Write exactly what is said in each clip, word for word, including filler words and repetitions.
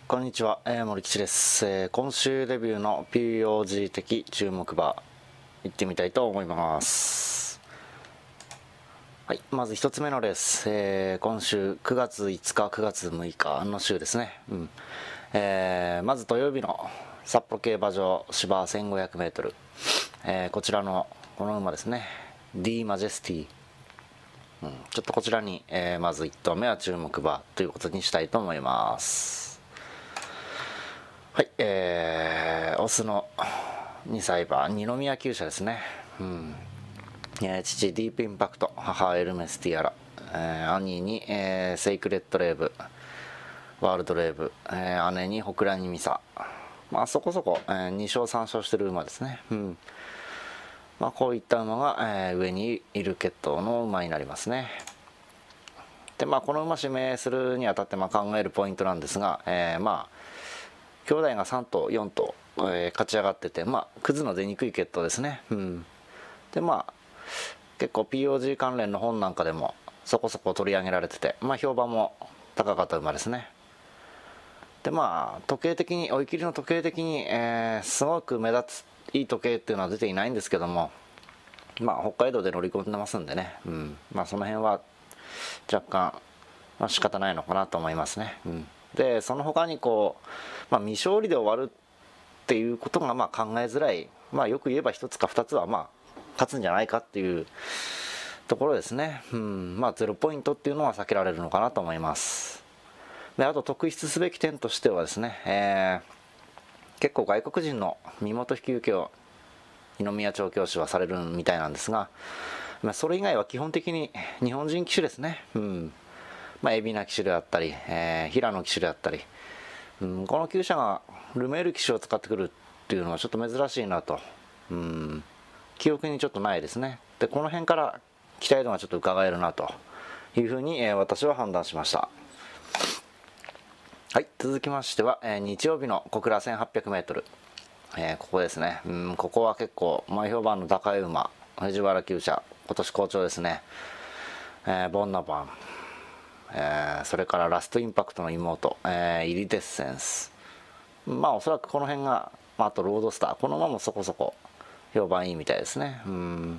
こんにちは、えー、森吉です、えー、今週レビューの ピーオージー 的注目馬行ってみたいと思います。はい、まず一つ目のレース、えー、今週くがついつかくがつむいかの週ですね、うんえー、まず土曜日の札幌競馬場芝 せんごひゃくメートル、えー、こちらのこの馬ですね D マジェスティ、うん、ちょっとこちらに、えー、まずいち頭目は注目馬ということにしたいと思います。はい、えー、オスのにさい馬、二宮厩舎ですね。うん。えー、父、ディープインパクト、母、エルメスティアラ、えー、兄に、えー、セイクレットレーブ、ワールドレーブ、えー、姉に、ホクラニミサ。まあ、そこそこ、えー、に勝さん勝してる馬ですね。うん。まあ、こういった馬が、えー、上にいる血統の馬になりますね。で、まあ、この馬指名するにあたって、まあ、考えるポイントなんですが、えー、まあ、兄弟がさん頭よん頭、えー、勝ち上がってて、まあ、クズの出にくい血統ですね。うん、でまあ結構 ピーオージー 関連の本なんかでもそこそこ取り上げられてて、まあ、評判も高かった馬ですね。でまあ時計的に追い切りの時計的に、えー、すごく目立ついい時計っていうのは出ていないんですけども、まあ北海道で乗り込んでますんでね、うん、まあその辺は若干、まあ、仕方ないのかなと思いますね。うんでその他にこう、まあ、未勝利で終わるっていうことがまあ考えづらい、まあ、よく言えばひとつかふたつはまあ勝つんじゃないかっていうところですね。うんまあゼロポイントっていうのは避けられるのかなと思います。であと特筆すべき点としてはですね、えー、結構外国人の身元引き受けを二宮調教師はされるみたいなんですが、まあ、それ以外は基本的に日本人騎手ですね。うんまあ、海老名騎手であったり、えー、平野騎手であったり、うん、この厩舎がルメール騎手を使ってくるっていうのはちょっと珍しいなと、うん、記憶にちょっとないですね。でこの辺から期待度がちょっと伺えるなというふうに、えー、私は判断しました。はい、続きましては、えー、日曜日の小倉 せんはっぴゃくメートル、えー、ここですね。うんここは結構前評判の高い馬、藤原厩舎今年好調ですね。えー、ボンナバン、えー、それからラストインパクトの妹、えー、イリデッセンス、まあおそらくこの辺が、まあ、あとロードスター、この馬もそこそこ評判いいみたいですね。うん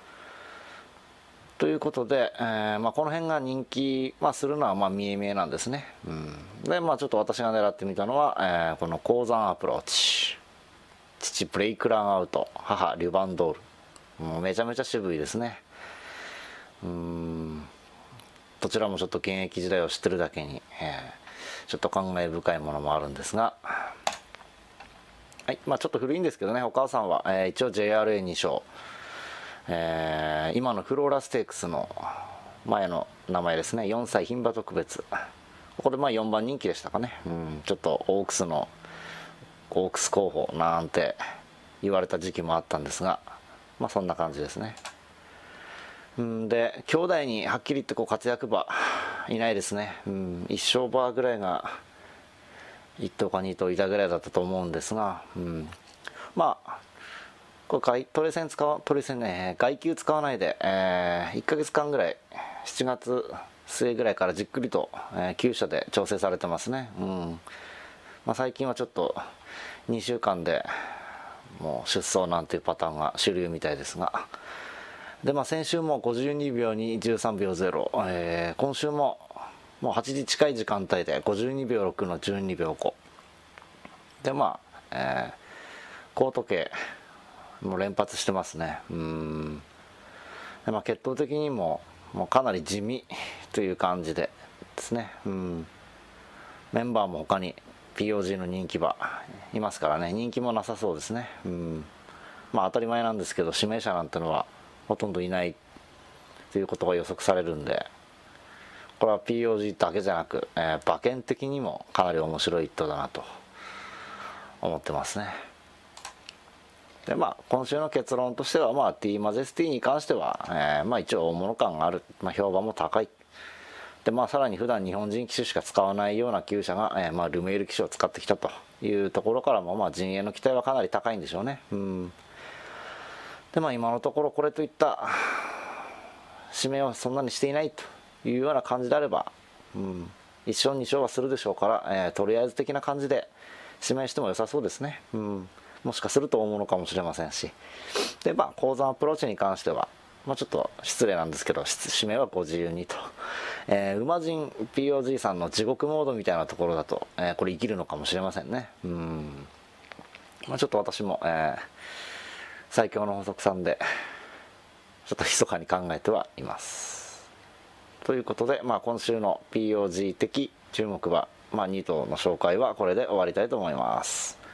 ということで、えーまあ、この辺が人気、まあ、するのはまあ見え見えなんですね。うんでまあちょっと私が狙ってみたのは、えー、この鉱山アプローチ、父ブレイクランアウト、母リュバンドール、もうめちゃめちゃ渋いですね。うんどちらもちょっと現役時代を知ってるだけに、えー、ちょっと感慨深いものもあるんですが、はいまあ、ちょっと古いんですけどね、お母さんは、えー、一応 ジェイアールエーに 勝、えー、今のフローラステークスの前の名前ですね、よんさい牝馬特別、ここでまあよんばん人気でしたかね。うんちょっとオークスのオークス候補なんて言われた時期もあったんですが、まあそんな感じですね。うんで兄弟にはっきり言ってこう活躍馬いないですね。うん一勝馬ぐらいがいっ頭かに頭いたぐらいだったと思うんですが、うん、まあこれトレセン使わトレセンね外球使わないで、えー、いっかげつかんぐらいしちがつ末ぐらいからじっくりと、えー、厩舎で調整されてますね。うんまあ、最近はちょっとにしゅうかんでもう出走なんていうパターンが主流みたいですが、でまあ先週もごじゅうにびょうにじゅうさんびょうゼロ、えー、今週ももうはちじ近い時間帯でごじゅうにびょうろくのじゅうにびょうごでまあ、えー、高時計もう連発してますね。うんで、まあ、血統的にももうかなり地味という感じでですね。うんメンバーも他に ピーオージー の人気馬いますからね、人気もなさそうですね。うんまあ当たり前なんですけど指名者なんてのはほとんどいないということが予測されるんで、これは ピーオージー だけじゃなく、えー、馬券的にもかなり面白い一頭だなと思ってますね。でまあ今週の結論としては、まあ、T マジェスティに関しては、えー、まあ一応大物感がある、まあ、評判も高いで、まあ、さらに普段日本人騎手しか使わないような厩舎が、えーまあ、ルメール騎手を使ってきたというところからも、まあ、陣営の期待はかなり高いんでしょうね。うんでまあ今のところこれといった指名はそんなにしていないというような感じであれば、うんいっ勝に勝はするでしょうから、えー、とりあえず的な感じで指名しても良さそうですね。うん、もしかすると大物かもしれませんし。で、まあ、鉱山アプローチに関しては、まあ、ちょっと失礼なんですけど、指名はご自由にと。えー、馬人 ピーオージー さんの地獄モードみたいなところだと、えー、これ生きるのかもしれませんね。うん。まあ、ちょっと私も、えー、最強の法則さんで、ちょっと密かに考えてはいます。ということで、まあ、今週の ピーオージー 的注目馬、まあ、に頭の紹介はこれで終わりたいと思います。